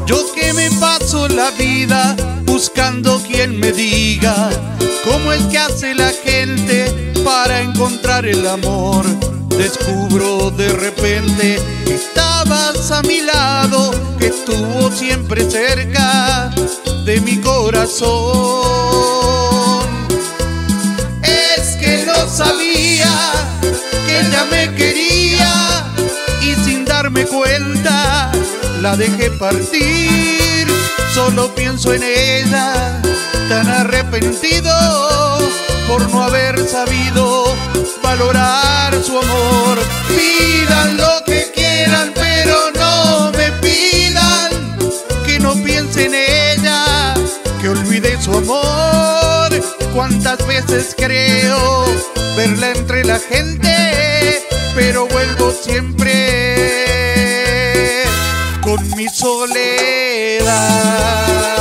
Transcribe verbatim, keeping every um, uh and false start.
Yo que me paso la vida buscando quien me diga cómo es que hace la gente para encontrar el amor. Descubro de repente que estabas a mi lado, que estuvo siempre cerca de mi corazón. Es que no sabía que ella me quería y sin darme cuenta la dejé partir. Solo pienso en ella, tan arrepentido por no haber sabido valorar su amor. Pidan lo que quieran, pero no me pidan que no piense en ella, que olvide su amor. Cuántas veces creo verla entre la gente, pero vuelvo siempre con mi soledad.